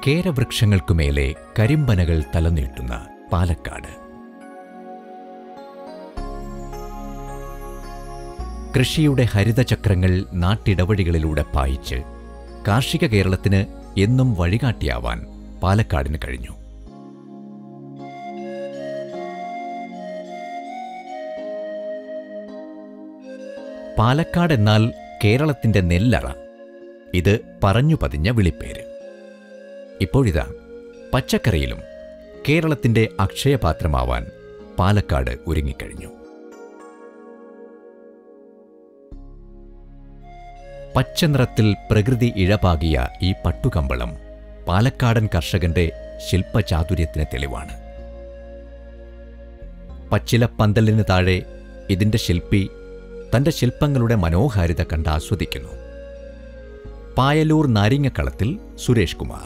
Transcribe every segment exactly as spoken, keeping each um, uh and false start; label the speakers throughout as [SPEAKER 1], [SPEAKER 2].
[SPEAKER 1] കേരവൃക്ഷങ്ങൾക്കുമേലെ കരിമ്പനകൾ തലനീട്ടുന്ന പാലക്കാട്. കൃഷിയുടെ ഹരിതചക്രങ്ങൾ നാട്ടിടവഴികളിലൂടെ പായിച്ച് കാർഷിക കേരളത്തിന് എന്നും വഴികാട്ടിയാവാൻ പാലക്കാടിന് കഴിഞ്ഞു. പാലക്കാട് എന്നാൽ കേരളത്തിന്റെ നെല്ലറ. ഇത് പറഞ്ഞു പതിഞ്ഞ വിളിപ്പേര്. ഇപ്പോഴിതാ പച്ചക്കറിയിലും കേരളത്തിന്റെ അക്ഷയപാത്രമാവാൻ പാലക്കാട് ഒരുങ്ങിക്കഴിഞ്ഞു. പച്ചനിറത്തിൽ പ്രകൃതി ഇഴപാകിയ ഈ പട്ടുകമ്പളം പാലക്കാടൻ കർഷകന്റെ ശില്പചാതുര്യത്തിന് തെളിവാണ്. പച്ചിലപ്പന്തലിന് താഴെ ഇതിന്റെ ശില്പി തന്റെ ശില്പങ്ങളുടെ മനോഹാരിത കണ്ടാസ്വദിക്കുന്നു. പായലൂർ നാരിങ്ങക്കളത്തിൽ സുരേഷ് കുമാർ.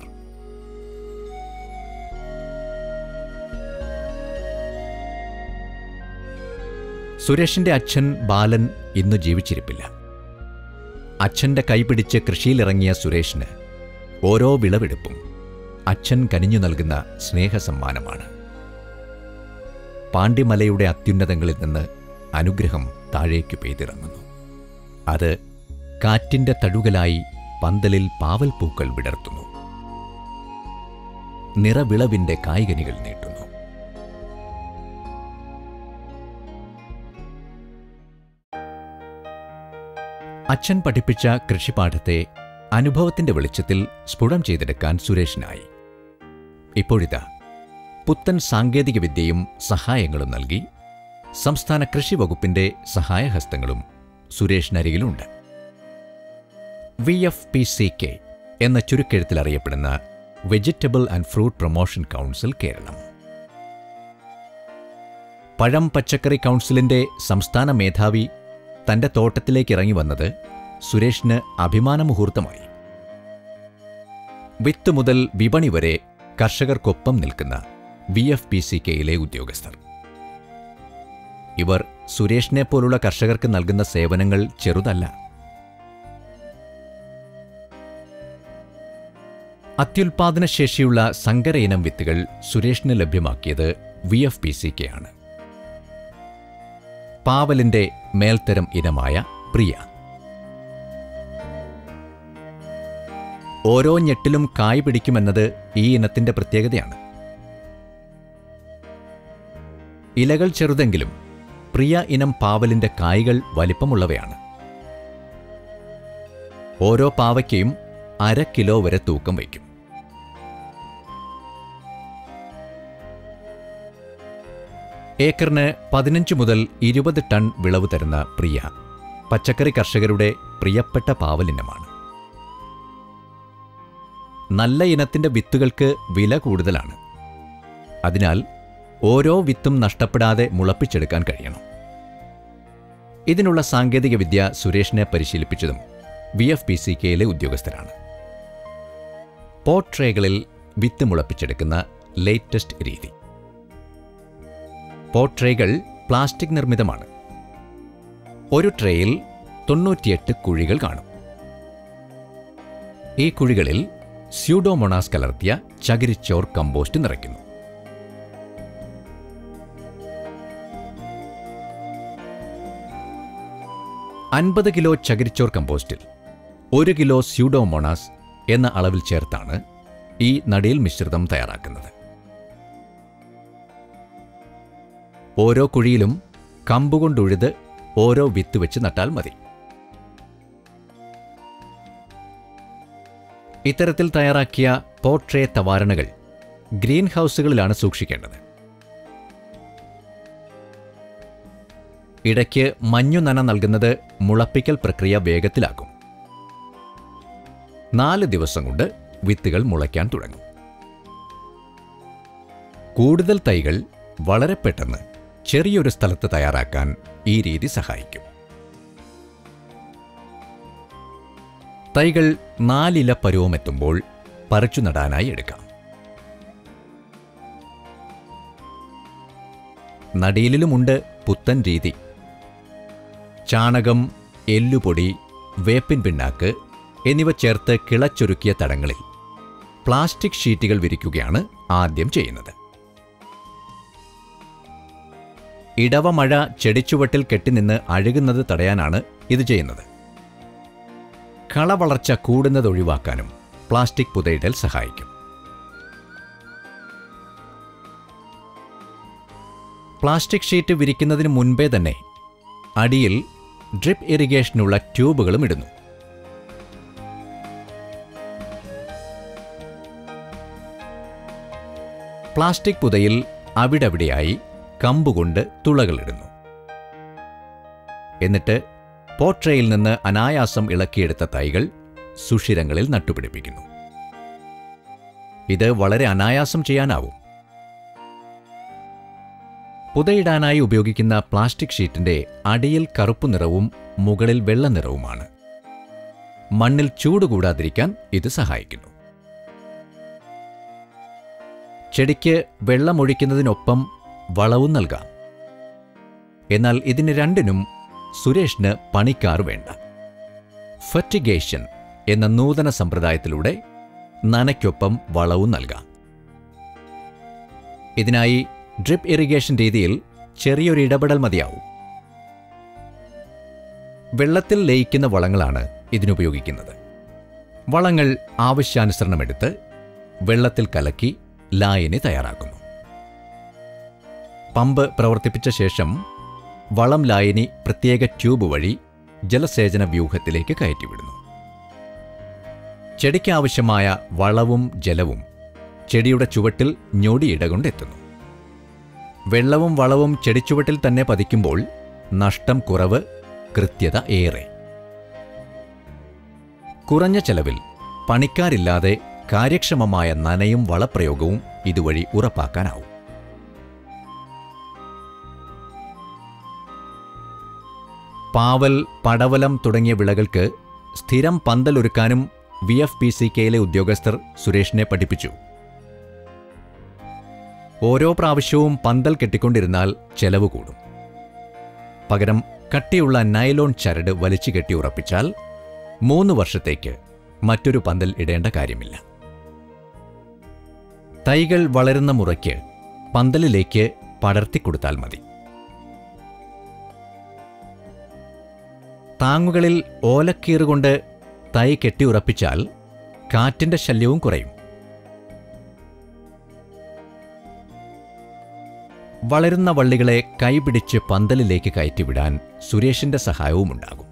[SPEAKER 1] സുരേഷിന്റെ അച്ഛൻ ബാലൻ ഇന്നു ജീവിച്ചിരിപ്പില്ല. അച്ഛന്റെ കൈപിടിച്ച് കൃഷിയിലിറങ്ങിയ സുരേഷിന് ഓരോ വിളവെടുപ്പും അച്ഛൻ കനിഞ്ഞു നൽകുന്ന സ്നേഹസമ്മാനമാണ്. പാണ്ഡിമലയുടെ അത്യുന്നതങ്ങളിൽ നിന്ന് അനുഗ്രഹം താഴേക്കു പെയ്തിറങ്ങുന്നു. അത് കാറ്റിന്റെ തഴുകലായി പന്തലിൽ പാവൽപ്പൂക്കൾ വിടർത്തുന്നു. നിറവിളവിന്റെ കായ്കനികൾ നീട്ടുന്നു. അച്ഛൻ പഠിപ്പിച്ച കൃഷിപാഠത്തെ അനുഭവത്തിന്റെ വെളിച്ചത്തിൽ സ്ഫുടം ചെയ്തെടുക്കാൻ സുരേഷിനായി. ഇപ്പോഴിതാ പുത്തൻ സാങ്കേതികവിദ്യയും സഹായങ്ങളും നൽകി സംസ്ഥാന കൃഷി വകുപ്പിന്റെ സഹായഹസ്തങ്ങളും സുരേഷിനരികിലുണ്ട്. V F P C K എന്ന ചുരുക്കെഴുത്തിലറിയപ്പെടുന്ന vegetable and fruit promotion council Keralam. പഴം പച്ചക്കറി കൗൺസിലിന്റെ സംസ്ഥാന മേധാവി തന്റെ തോട്ടത്തിലേക്ക് ഇറങ്ങി വന്നത് സുരേഷിന് അഭിമാന മുഹൂർത്തമായി. വിത്ത് മുതൽ വിപണി വരെ കർഷകർക്കൊപ്പം നിൽക്കുന്ന വി എഫ് പി സി കെയിലെ ഉദ്യോഗസ്ഥർ. ഇവർ സുരേഷിനെ പോലുള്ള കർഷകർക്ക് നൽകുന്ന സേവനങ്ങൾ ചെറുതല്ല. അത്യുൽപാദനശേഷിയുള്ള സങ്കര ഇനം വിത്തുകൾ സുരേഷിന് ലഭ്യമാക്കിയത് V F P C K ആണ്. പാവലിന്റെ മേൽത്തരം ഇനമായ പ്രിയ. ഓരോ ഞെട്ടിലും കായ് പിടിക്കുമെന്നത് ഈ ഇനത്തിന്റെ പ്രത്യേകതയാണ്. ഇലകൾ ചെറുതെങ്കിലും പ്രിയ ഇനം പാവലിന്റെ കായ്കൾ വലിപ്പമുള്ളവയാണ്. ഓരോ പാവയ്ക്കയും അര കിലോ വരെ തൂക്കം വയ്ക്കും. ഏക്കറിന് പതിനഞ്ച് മുതൽ ഇരുപത് ടൺ വിളവ് തരുന്ന പ്രിയ പച്ചക്കറി കർഷകരുടെ പ്രിയപ്പെട്ട പാവലിനമാണ്. നല്ല ഇനത്തിന്റെ വിത്തുകൾക്ക് വില കൂടുതലാണ്. അതിനാൽ ഓരോ വിത്തും നഷ്ടപ്പെടാതെ മുളപ്പിച്ചെടുക്കാൻ കഴിയണം. ഇതിനുള്ള സാങ്കേതികവിദ്യ സുരേഷിനെ പരിശീലിപ്പിച്ചതും വി എഫ് പി സി കെയിലെ ഉദ്യോഗസ്ഥരാണ്. പോട്ട് ട്രേകളിൽ വിത്ത് മുളപ്പിച്ചെടുക്കുന്ന ലേറ്റസ്റ്റ് രീതി. പോട്ട് ട്രേകൾ പ്ലാസ്റ്റിക് നിർമ്മിതമാണ്. ഒരു ട്രേയിൽ തൊണ്ണൂറ്റിയെട്ട് കുഴികൾ കാണും. ഈ കുഴികളിൽ സ്യൂഡോമോണാസ് കലർത്തിയ ചകിരിച്ചോർ കമ്പോസ്റ്റ് നിറയ്ക്കുന്നു. അൻപത് കിലോ ചകിരിച്ചോർ കമ്പോസ്റ്റിൽ ഒരു കിലോ സ്യൂഡോമോണാസ് എന്ന അളവിൽ ചേർത്താണ് ഈ നടീൽ മിശ്രിതം തയ്യാറാക്കുന്നത്. ഓരോ കുഴിയിലും കമ്പുകൊണ്ടുഴുത് ഓരോ വിത്ത് വെച്ച് നട്ടാൽ മതി. ഇത്തരത്തിൽ തയ്യാറാക്കിയ പോട്ട് ട്രേ തവാരണകൾ ഗ്രീൻ ഹൗസുകളിലാണ് സൂക്ഷിക്കേണ്ടത്. ഇടയ്ക്ക് മഞ്ഞു നന നൽകുന്നത് മുളപ്പിക്കൽ പ്രക്രിയ വേഗത്തിലാക്കും. നാല് ദിവസം കൊണ്ട് വിത്തുകൾ മുളയ്ക്കാൻ തുടങ്ങും. കൂടുതൽ തൈകൾ വളരെ പെട്ടെന്ന് ചെറിയൊരു സ്ഥലത്ത് തയ്യാറാക്കാൻ ഈ രീതി സഹായിക്കും. തൈകൾ നാലില പരുവമെത്തുമ്പോൾ പറിച്ചു നടാനായി എടുക്കാം. നടീലിലുമുണ്ട് പുത്തൻ രീതി. ചാണകം, എല്ലുപൊടി, വേപ്പിൻ പിണ്ണാക്ക് എന്നിവ ചേർത്ത് കിളച്ചൊരുക്കിയ തടങ്ങളിൽ പ്ലാസ്റ്റിക് ഷീറ്റുകൾ വിരിക്കുകയാണ് ആദ്യം ചെയ്യുന്നത്. ഇടവമഴ ചെടിച്ചുവട്ടിൽ കെട്ടിനിന്ന് അഴുകുന്നത് തടയാനാണ് ഇത് ചെയ്യുന്നത്. കളവളർച്ച കൂടുന്നത് ഒഴിവാക്കാനും പ്ലാസ്റ്റിക് പുതയിടൽ സഹായിക്കും. പ്ലാസ്റ്റിക് ഷീറ്റ് വിരിക്കുന്നതിന് മുൻപേ തന്നെ അടിയിൽ ഡ്രിപ്പ് ഇറിഗേഷനുള്ള ട്യൂബുകളും ഇടുന്നു. പ്ലാസ്റ്റിക് പുതയിൽ അവിടവിടെയായി കമ്പുകൊണ്ട് തുളകളിടുന്നു. എന്നിട്ട് പോട്രയിൽ നിന്ന് അനായാസം ഇളക്കിയെടുത്ത തൈകൾ സുഷിരങ്ങളിൽ നട്ടുപിടിപ്പിക്കുന്നു. ഇത് വളരെ അനായാസം ചെയ്യാനാവും. പുതയിടാനായി ഉപയോഗിക്കുന്ന പ്ലാസ്റ്റിക് ഷീറ്റിന്റെ അടിയിൽ കറുപ്പു നിറവും മുകളിൽ വെള്ള നിറവുമാണ്. മണ്ണിൽ ചൂട് കൂടാതിരിക്കാൻ ഇത് സഹായിക്കുന്നു. ചെടിക്ക് വെള്ളമൊഴിക്കുന്നതിനൊപ്പം വളവും നൽകാം. എന്നാൽ ഇതിന് രണ്ടിനും സുരേഷിന് പണിക്കാർ വേണ്ട. ഫെർട്ടിഗേഷൻ എന്ന നൂതന സമ്പ്രദായത്തിലൂടെ നനയ്ക്കൊപ്പം വളവും നൽകാം. ഇതിനായി ഡ്രിപ്പ് ഇറിഗേഷൻ രീതിയിൽ ചെറിയൊരു ഇടപെടൽ മതിയാവും. വെള്ളത്തിൽ ലയിക്കുന്ന വളങ്ങളാണ് ഇതിനുപയോഗിക്കുന്നത്. വളങ്ങൾ ആവശ്യാനുസരണമെടുത്ത് വെള്ളത്തിൽ കലക്കി ലായനി തയ്യാറാക്കുന്നു. പമ്പ് പ്രവർത്തിപ്പിച്ച ശേഷം വളം ലായനി പ്രത്യേക ട്യൂബ് വഴി ജലസേചന വ്യൂഹത്തിലേക്ക് കയറ്റിവിടുന്നു. ചെടിക്കാവശ്യമായ വളവും ജലവും ചെടിയുടെ ചുവട്ടിൽ ഞൊടിയിട കൊണ്ടെത്തുന്നു. വെള്ളവും വളവും ചെടിച്ചുവട്ടിൽ തന്നെ പതിക്കുമ്പോൾ നഷ്ടം കുറവ്, കൃത്യത ഏറെ. കുറഞ്ഞ ചെലവിൽ പണിക്കാരില്ലാതെ കാര്യക്ഷമമായ നനയും വളപ്രയോഗവും ഇതുവഴി ഉറപ്പാക്കാനാവും. പാവൽ, പടവലം തുടങ്ങിയ വിളകൾക്ക് സ്ഥിരം പന്തലൊരുക്കാനും വി എഫ് പി സി കെയിലെ ഉദ്യോഗസ്ഥർ സുരേഷിനെ പഠിപ്പിച്ചു. ഓരോ പ്രാവശ്യവും പന്തൽ കെട്ടിക്കൊണ്ടിരുന്നാൽ ചെലവ് കൂടും. പകരം കട്ടിയുള്ള നൈലോൺ ചരട് വലിച്ചു കെട്ടി ഉറപ്പിച്ചാൽ മൂന്ന് വർഷത്തേക്ക് മറ്റൊരു പന്തൽ ഇടേണ്ട കാര്യമില്ല. തൈകൾ വളരുന്ന മുറയ്ക്ക് പന്തലിലേക്ക് പടർത്തിക്കൊടുത്താൽ മതി. താങ്ങുകളിൽ ഓലക്കീറുകൊണ്ട് തൈ കെട്ടിയുറപ്പിച്ചാൽ കാറ്റിന്റെ ശല്യവും കുറയും. വളരുന്ന വള്ളികളെ കൈപിടിച്ച് പന്തലിലേക്ക് കയറ്റിവിടാൻ സുരേഷിന്റെ സഹായവുമുണ്ടാകും.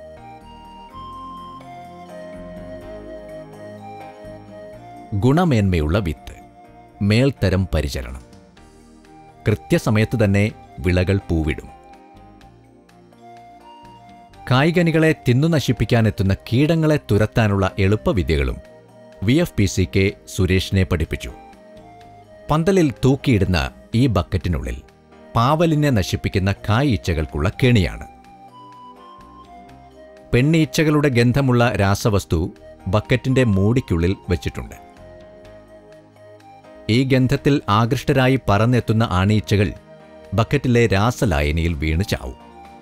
[SPEAKER 1] ഗുണമേന്മയുള്ള വിത്ത്, മേൽത്തരം പരിചരണം, കൃത്യസമയത്ത് തന്നെ വിളകൾ പൂവിടും. കായ്കനികളെ തിന്നു നശിപ്പിക്കാനെത്തുന്ന കീടങ്ങളെ തുരത്താനുള്ള എളുപ്പവിദ്യകളും V F P C K സുരേഷിനെ പഠിപ്പിച്ചു. പന്തലിൽ തൂക്കിയിടുന്ന ഈ ബക്കറ്റിനുള്ളിൽ പാവലിനെ നശിപ്പിക്കുന്ന കായീച്ചകൾക്കുള്ള കെണിയാണ്. പെണ്ണീച്ചകളുടെ ഗന്ധമുള്ള രാസവസ്തു ബക്കറ്റിന്റെ മൂടിക്കുള്ളിൽ വച്ചിട്ടുണ്ട്. ഈ ഗന്ധത്തിൽ ആകൃഷ്ടരായി പറന്നെത്തുന്ന ആണീച്ചകൾ ബക്കറ്റിലെ രാസലായനിയിൽ വീണ് ചാവും.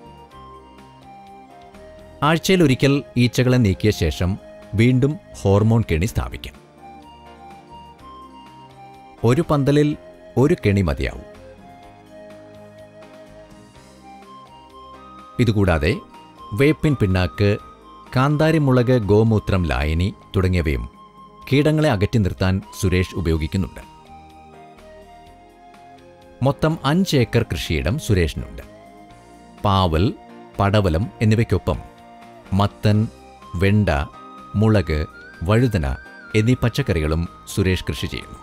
[SPEAKER 1] ആഴ്ചയിലൊരിക്കൽ ഈച്ചകളെ നീക്കിയ ശേഷം വീണ്ടും ഹോർമോൺ കെണി സ്ഥാപിക്കാം. ഒരു പന്തലിൽ ഒരു കെണി മതിയാവും. ഇതുകൂടാതെ വേപ്പിൻ പിണ്ണാക്ക്, കാന്താരിമുളക്, ഗോമൂത്രം ലായനി തുടങ്ങിയവയും കീടങ്ങളെ അകറ്റി നിർത്താൻ സുരേഷ് ഉപയോഗിക്കുന്നുണ്ട്. മൊത്തം അഞ്ച് ഏക്കർ കൃഷിയിടം സുരേഷിനുണ്ട്. പാവൽ, പടവലം എന്നിവയ്ക്കൊപ്പം മത്തൻ, വെണ്ട, മുളക്, വഴുതന എന്നീ പച്ചക്കറികളും സുരേഷ് കൃഷി ചെയ്യുന്നു.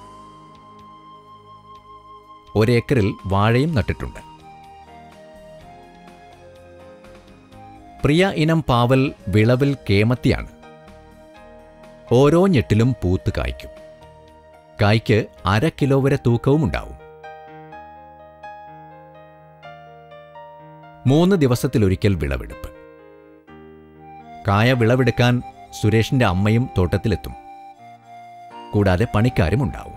[SPEAKER 1] ഒരേക്കറിൽ വാഴയും നട്ടിട്ടുണ്ട്. പ്രിയ ഇനം പാവൽ വിളവിൽ കേമത്തിയാണ്. ഓരോ ഞെട്ടിലും പൂത്ത് കായ്ക്കും. കായ്ക്ക് അര കിലോ വരെ തൂക്കവുമുണ്ടാവും. മൂന്ന് ദിവസത്തിലൊരിക്കൽ വിളവെടുപ്പ്. കായ വിളവെടുക്കാൻ സുരേഷിന്റെ അമ്മയും തോട്ടത്തിലെത്തും. കൂടാതെ പണിക്കാരും ഉണ്ടാവും.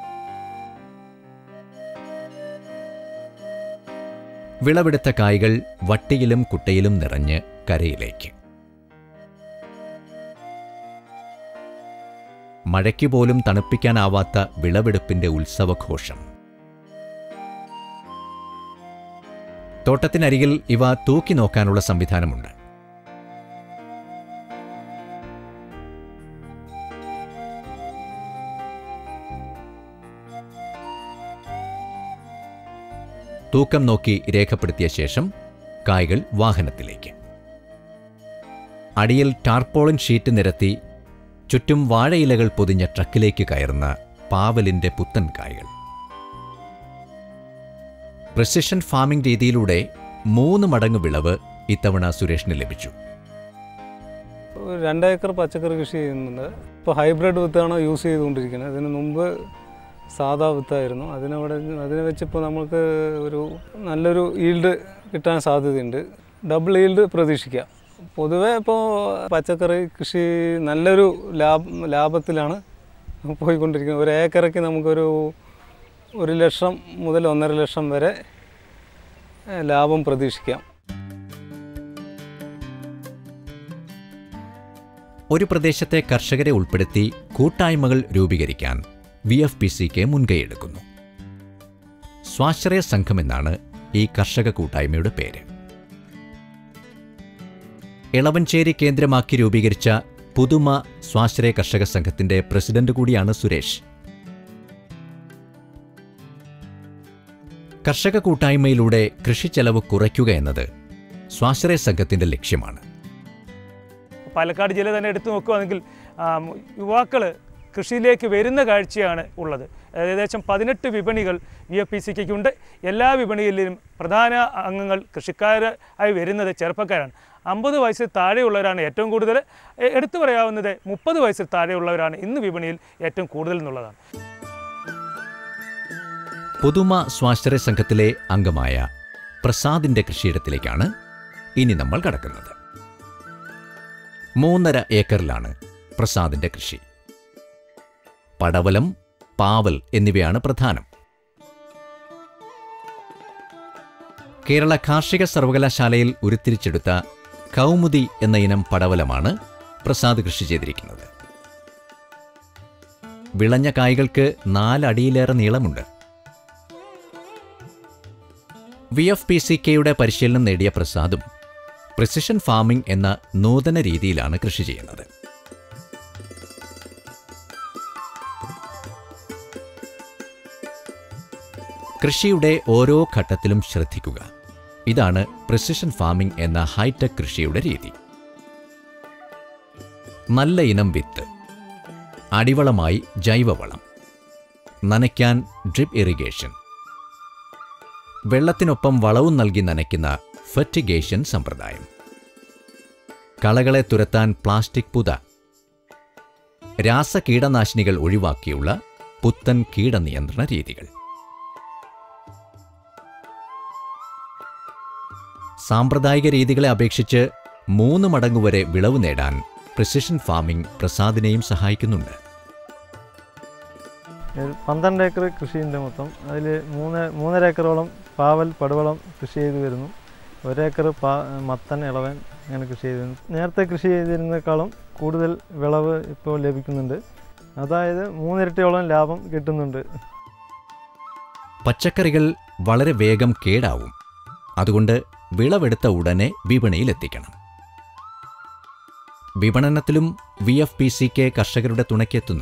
[SPEAKER 1] വിളവെടുത്ത കായ്കൾ വട്ടിയിലും കുട്ടയിലും നിറഞ്ഞ് കരയിലേക്ക്. മഴയ്ക്ക് പോലും തണുപ്പിക്കാനാവാത്ത വിളവെടുപ്പിന്റെ ഉത്സവഘോഷം. തോട്ടത്തിനരികിൽ ഇവ തൂക്കി നോക്കാനുള്ള സംവിധാനമുണ്ട്. തൂക്കം നോക്കി രേഖപ്പെടുത്തിയ ശേഷം കായ്കൾ വാഹനത്തിലേക്ക്. അടിയിൽ ടാർപോളിൻ ഷീറ്റ് നിരത്തി ചുറ്റും വാഴയിലകൾ പൊതിഞ്ഞ ട്രക്കിലേക്ക് കയറുന്ന പാവലിന്റെ പുത്തൻ കായ്കൾ. പ്രിസിഷൻ ഫാമിംഗ് രീതിയിലൂടെ മൂന്ന് മടങ്ങ് വിളവ് ഇത്തവണ സുരേഷിന് ലഭിച്ചു.
[SPEAKER 2] രണ്ടേക്കർ പച്ചക്കറി കൃഷി ചെയ്യുന്നുണ്ട്. ഇപ്പോൾ ഹൈബ്രിഡ് വിത്താണ് യൂസ് ചെയ്തുകൊണ്ടിരിക്കുന്നത്. അതിന് മുമ്പ് സാധാ വിത്തായിരുന്നു. അതിനവിടെ അതിനെ വെച്ചിപ്പോൾ നമുക്ക് ഒരു നല്ലൊരു ഈൽഡ് കിട്ടാൻ സാധ്യതയുണ്ട്. ഡബിൾ ഈൽഡ് പ്രതീക്ഷിക്കാം. പൊതുവേ ഇപ്പോൾ പച്ചക്കറി കൃഷി നല്ലൊരു ലാഭ ലാഭത്തിലാണ് പോയിക്കൊണ്ടിരിക്കുന്നത്. ഒരു ഏക്കറയ്ക്ക് നമുക്കൊരു ഒരു ലക്ഷം മുതൽ ഒന്നര ലക്ഷം വരെ ലാഭം പ്രതീക്ഷിക്കാം.
[SPEAKER 1] ഒരു പ്രദേശത്തെ കർഷകരെ ഉൾപ്പെടുത്തി കൂട്ടായ്മകൾ രൂപീകരിക്കാൻ V F P C K മുൻകൈയെടുക്കുന്നു. സ്വാശ്രയ സംഘമെന്നാണ് ഈ കർഷക കൂട്ടായ്മയുടെ പേര്. എളവഞ്ചേരി കേന്ദ്രമാക്കി രൂപീകരിച്ച പുതുമ സ്വാശ്രയ കർഷക സംഘത്തിന്റെ പ്രസിഡന്റ് കൂടിയാണ് സുരേഷ്. കർഷക കൂട്ടായ്മയിലൂടെ കൃഷിച്ചെലവ് കുറയ്ക്കുക എന്നത് സ്വാശ്രയ സംഘത്തിന്റെ ലക്ഷ്യമാണ്.
[SPEAKER 3] പാലക്കാട് ജില്ല തന്നെ എടുത്തു നോക്കുകയാണെങ്കിൽ യുവാക്കൾ കൃഷിയിലേക്ക് വരുന്ന കാഴ്ചയാണ് ഉള്ളത്. ഏകദേശം പതിനെട്ട് വിപണികൾ വി എഫ് പി സി കെക്കുണ്ട്. എല്ലാ വിപണിയിലും പ്രധാന അംഗങ്ങൾ കൃഷിക്കാരായി വരുന്നത് ചെറുപ്പക്കാരാണ്. അമ്പത് വയസ്സിൽ താഴെയുള്ളവരാണ് ഏറ്റവും കൂടുതൽ. എടുത്തു പറയാവുന്നത് മുപ്പത് വയസ്സിൽ താഴെയുള്ളവരാണ് ഇന്ന് വിപണിയിൽ ഏറ്റവും കൂടുതൽ എന്നുള്ളതാണ്.
[SPEAKER 1] പുതുമ സ്വാശ്രയ സംഘത്തിലെ അംഗമായ പ്രസാദിന്റെ കൃഷിയിടത്തിലേക്കാണ് ഇനി നമ്മൾ കടക്കുന്നത്. മൂന്നര ഏക്കറിലാണ് പ്രസാദിന്റെ കൃഷി. പടവലം, പാവൽ എന്നിവയാണ് പ്രധാനം. കേരള കാർഷിക സർവകലാശാലയിൽ ഉരുത്തിരിച്ചെടുത്ത കൗമുദി എന്ന ഇനം പടവലമാണ് പ്രസാദ് കൃഷി ചെയ്തിരിക്കുന്നത്. വിളഞ്ഞ കായ്കൾക്ക് നാലടിയിലേറെ നീളമുണ്ട്. വി എഫ് പി സി കെയുടെ പരിശീലനം നേടിയ പ്രസാദും പ്രിസിഷൻ ഫാമിംഗ് എന്ന നൂതന രീതിയിലാണ് കൃഷി ചെയ്യുന്നത്. കൃഷിയുടെ ഓരോ ഘട്ടത്തിലും ശ്രദ്ധിക്കുക. ഇതാണ് പ്രിസിഷൻ ഫാമിംഗ് എന്ന ഹൈടെക് കൃഷിയുടെ രീതി. നല്ല ഇനം വിത്ത്, അടിവളമായി ജൈവവളം, നനയ്ക്കാൻ ഡ്രിപ്പ് ഇറിഗേഷൻ, വെള്ളത്തിനൊപ്പം വളവും നൽകി നനയ്ക്കുന്ന ഫെർട്ടിഗേഷൻ സമ്പ്രദായം, കളകളെ തുരത്താൻ പ്ലാസ്റ്റിക് പുത, രാസകീടനാശിനികൾ ഒഴിവാക്കിയുള്ള പുത്തൻ കീടനിയന്ത്രണ രീതികൾ. സാമ്പ്രദായിക രീതികളെ അപേക്ഷിച്ച് മൂന്ന് മടങ്ങുവരെ വിളവ് നേടാൻ പ്രിസിഷൻ ഫാമിംഗ് പ്രസാദിനെയും സഹായിക്കുന്നുണ്ട്.
[SPEAKER 4] പന്ത്രണ്ട് ഏക്കർ കൃഷിയുണ്ട് മൊത്തം. അതിൽ മൂന്ന് മൂന്നര ഏക്കറോളം പാവൽ, പടുവളം കൃഷി ചെയ്തു വരുന്നു. ഒരേക്കർ പാ മത്തൻ, ഇളവൻ അങ്ങനെ കൃഷി ചെയ്തിരുന്നു. നേരത്തെ കൃഷി ചെയ്തിരുന്നേക്കാളും കൂടുതൽ വിളവ് ഇപ്പോൾ ലഭിക്കുന്നുണ്ട്. അതായത് മൂന്നിരട്ടിയോളം ലാഭം കിട്ടുന്നുണ്ട്.
[SPEAKER 1] പച്ചക്കറികൾ വളരെ വേഗം കേടാവും. അതുകൊണ്ട് വിളവെടുത്ത ഉടനെ വിപണിയിലെത്തിക്കണം. വിപണനത്തിലും V F P C K കർഷകരുടെ തുണയ്ക്കെത്തുന്നു.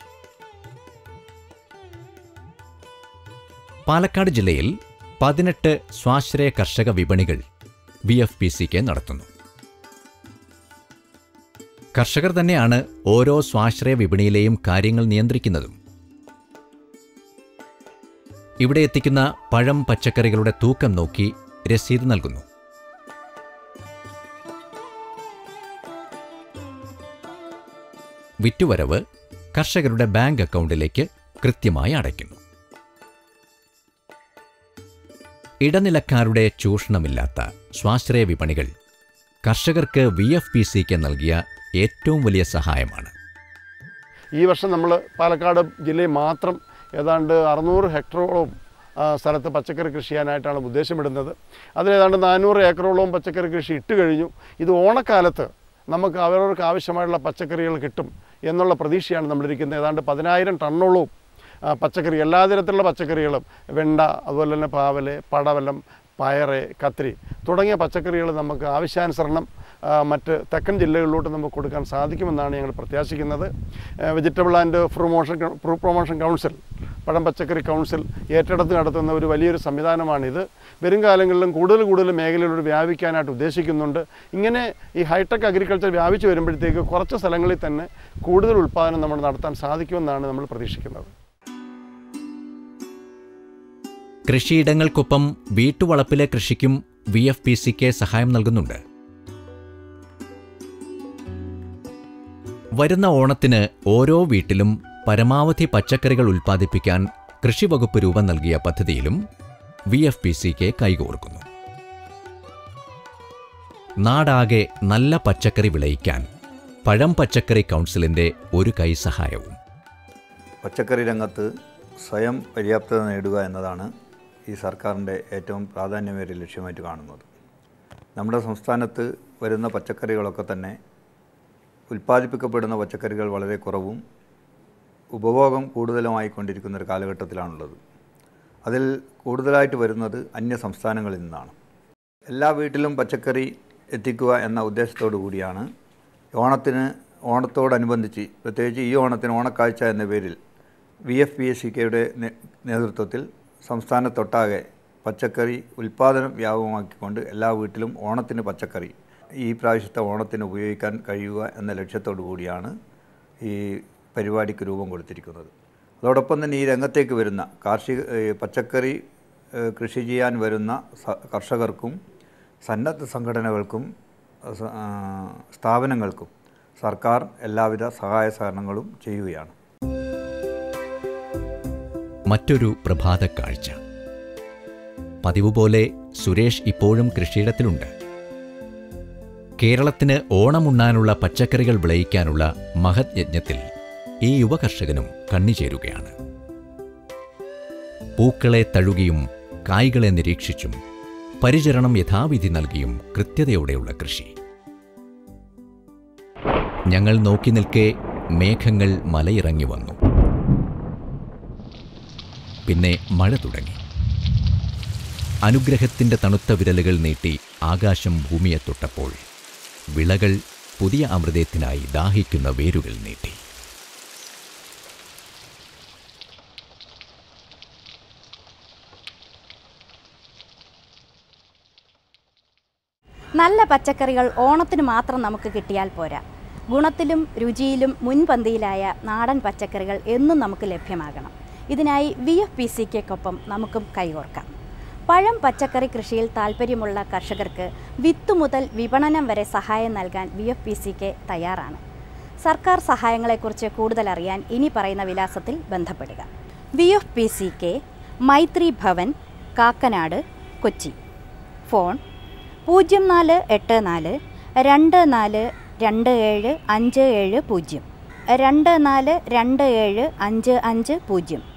[SPEAKER 1] പാലക്കാട് ജില്ലയിൽ പതിനെട്ട് സ്വാശ്രയ കർഷക വിപണികൾ V F P C K നടത്തുന്നു. കർഷകർ തന്നെയാണ് ഓരോ സ്വാശ്രയ വിപണിയിലെയും കാര്യങ്ങൾ നിയന്ത്രിക്കുന്നതും. ഇവിടെ എത്തിക്കുന്ന പഴം, പച്ചക്കറികളുടെ തൂക്കം നോക്കി രസീത് നൽകുന്നു. വിറ്റുവരവ് കർഷകരുടെ ബാങ്ക് അക്കൗണ്ടിലേക്ക് കൃത്യമായി അടയ്ക്കുന്നു. ഇടനിലക്കാരുടെ ചൂഷണമില്ലാത്ത സ്വാശ്രയ വിപണികൾ കർഷകർക്ക് V F P C K നൽകിയ ഏറ്റവും വലിയ സഹായമാണ്.
[SPEAKER 5] ഈ വർഷം നമ്മൾ പാലക്കാട് ജില്ലയിൽ മാത്രം ഏതാണ്ട് അറുന്നൂറ് ഹെക്ടറോളം സ്ഥലത്ത് പച്ചക്കറി കൃഷി ചെയ്യാനായിട്ടാണ് ഉദ്ദേശമിടുന്നത്. അതിലേതാണ്ട് നാനൂറ് ഏക്കറോളം പച്ചക്കറി കൃഷി ഇട്ട് കഴിഞ്ഞു. ഇത് ഓണക്കാലത്ത് നമുക്ക് അവരവർക്ക് ആവശ്യമായിട്ടുള്ള പച്ചക്കറികൾ കിട്ടും എന്നുള്ള പ്രതീക്ഷയാണ് നമ്മളിരിക്കുന്നത്. ഏതാണ്ട് പതിനായിരം ടണ്ണോളവും പച്ചക്കറി, എല്ലാ തരത്തിലുള്ള പച്ചക്കറികളും, വെണ്ട, അതുപോലെ തന്നെ പാവല്, പടവലം, പയറ്, കത്തിരി തുടങ്ങിയ പച്ചക്കറികൾ നമുക്ക് ആവശ്യാനുസരണം മറ്റ് തെക്കൻ ജില്ലകളിലോട്ട് നമുക്ക് കൊടുക്കാൻ സാധിക്കുമെന്നാണ് ഞങ്ങൾ പ്രത്യാശിക്കുന്നത്. Vegetable and promotion promotion council, പഴം പച്ചക്കറി കൗൺസിൽ ഏറ്റെടുത്ത് നടത്തുന്ന ഒരു വലിയൊരു സംവിധാനമാണിത്. വരും കാലങ്ങളിലും കൂടുതൽ കൂടുതൽ മേഖലകളിലൂടെ വ്യാപിക്കാനായിട്ട് ഉദ്ദേശിക്കുന്നുണ്ട്. ഇങ്ങനെ ഈ ഹൈടെക് അഗ്രികൾച്ചർ വ്യാപിച്ചു വരുമ്പോഴത്തേക്ക് കുറച്ച് സ്ഥലങ്ങളിൽ തന്നെ കൂടുതൽ ഉൽപ്പാദനം നമ്മൾ നടത്താൻ സാധിക്കുമെന്നാണ് നമ്മൾ പ്രതീക്ഷിക്കുന്നത്.
[SPEAKER 1] കൃഷിയിടങ്ങൾക്കൊപ്പം വീട്ടുവളപ്പിലെ കൃഷിക്കും V F P C K സഹായം നൽകുന്നുണ്ട്. വരുന്ന ഓണത്തിന് ഓരോ വീട്ടിലും പരമാവധി പച്ചക്കറികൾ ഉൽപ്പാദിപ്പിക്കാൻ കൃഷിവകുപ്പ് രൂപം നൽകിയ പദ്ധതിയിലും V F P C K കൈകോർക്കുന്നു. നാടാകെ നല്ല പച്ചക്കറി വിളയിക്കാൻ പഴം പച്ചക്കറി കൗൺസിലിൻ്റെ ഒരു കൈസഹായവും.
[SPEAKER 6] പച്ചക്കറി രംഗത്ത് സ്വയം പര്യാപ്തത നേടുക എന്നതാണ് ഈ സർക്കാരിൻ്റെ ഏറ്റവും പ്രാധാന്യമേറിയ ലക്ഷ്യമായിട്ട് കാണുന്നത്. നമ്മുടെ സംസ്ഥാനത്ത് വരുന്ന പച്ചക്കറികളൊക്കെ തന്നെ ഉൽപ്പാദിപ്പിക്കപ്പെടുന്ന പച്ചക്കറികൾ വളരെ കുറവും ഉപഭോഗം കൂടുതലുമായിക്കൊണ്ടിരിക്കുന്ന ഒരു കാലഘട്ടത്തിലാണുള്ളത്. അതിൽ കൂടുതലായിട്ട് വരുന്നത് അന്യ സംസ്ഥാനങ്ങളിൽ നിന്നാണ്. എല്ലാ വീട്ടിലും പച്ചക്കറി എത്തിക്കുക എന്ന ഉദ്ദേശത്തോടു കൂടിയാണ് ഓണത്തിന് ഓണത്തോടനുബന്ധിച്ച് പ്രത്യേകിച്ച് ഈ ഓണത്തിന് ഓണക്കാഴ്ച എന്ന പേരിൽ വി എഫ് പി സി കെയുടെ നേതൃത്വത്തിൽ സംസ്ഥാനത്തൊട്ടാകെ പച്ചക്കറി ഉൽപ്പാദനം വ്യാപകമാക്കിക്കൊണ്ട് എല്ലാ വീട്ടിലും ഓണത്തിന് പച്ചക്കറി ഈ പ്രാവശ്യത്തെ ഓണത്തിന് ഉപയോഗിക്കാൻ കഴിയുക എന്ന ലക്ഷ്യത്തോടു കൂടിയാണ് ഈ പരിപാടിക്ക് രൂപം കൊടുത്തിരിക്കുന്നത്. അതോടൊപ്പം തന്നെ ഈ രംഗത്തേക്ക് വരുന്ന കാർഷിക പച്ചക്കറി കൃഷി ചെയ്യാൻ വരുന്ന കർഷകർക്കും സന്നദ്ധ സംഘടനകൾക്കും സ്ഥാപനങ്ങൾക്കും സർക്കാർ എല്ലാവിധ സഹായ സഹകരണങ്ങളും ചെയ്യുകയാണ്.
[SPEAKER 1] മറ്റൊരു പ്രഭാത കാഴ്ച. പതിവ് പോലെ സുരേഷ് ഇപ്പോഴും കൃഷിയിടത്തിലുണ്ട്. കേരളത്തിന് ഓണമുണ്ണാനുള്ള പച്ചക്കറികൾ വിളയിക്കാനുള്ള മഹത് യജ്ഞത്തിൽ ഈ യുവകർഷകനും കണ്ണിചേരുകയാണ്. പൂക്കളെ തഴുകിയും കായ്കളെ നിരീക്ഷിച്ചും പരിചരണം യഥാവിധി നൽകിയും കൃത്യതയോടെയുള്ള കൃഷി. ഞങ്ങൾ നോക്കി നിൽക്കെ മേഘങ്ങൾ മലയിറങ്ങി വന്നു. പിന്നെ മഴ തുടങ്ങി. അനുഗ്രഹത്തിൻ്റെ തണുത്ത വിരലുകൾ നീട്ടി ആകാശം ഭൂമിയെ തൊട്ടപ്പോൾ വിളകൾ പുതിയ അമൃതത്തിനായി ദാഹിക്കുന്ന വേരുകൾ നീട്ടി.
[SPEAKER 7] നല്ല പച്ചക്കറികൾ ഓണത്തിന് മാത്രം നമുക്ക് കിട്ടിയാൽ പോരാ. ഗുണത്തിലും രുചിയിലും മുൻപന്തിയിലായ നാടൻ പച്ചക്കറികൾ എന്നും നമുക്ക് ലഭ്യമാകണം. ഇതിനായി വി എഫ് പി സി കെക്കൊപ്പം നമുക്കും കൈകോർക്കാം. പഴം പച്ചക്കറി കൃഷിയിൽ താൽപ്പര്യമുള്ള കർഷകർക്ക് വിത്ത് മുതൽ വിപണനം വരെ സഹായം നൽകാൻ V F P C K തയ്യാറാണ്. സർക്കാർ സഹായങ്ങളെക്കുറിച്ച് കൂടുതൽ അറിയാൻ ഇനി പറയുന്ന വിലാസത്തിൽ ബന്ധപ്പെടുക. V F P C K, Maithri Bhavan, Kakkanad, Kochi. Phone പൂജ്യം നാല് എട്ട് നാല് രണ്ട് നാല് രണ്ട് ഏഴ് അഞ്ച് ഏഴ് പൂജ്യം രണ്ട് നാല് രണ്ട് ഏഴ് അഞ്ച് അഞ്ച് പൂജ്യം.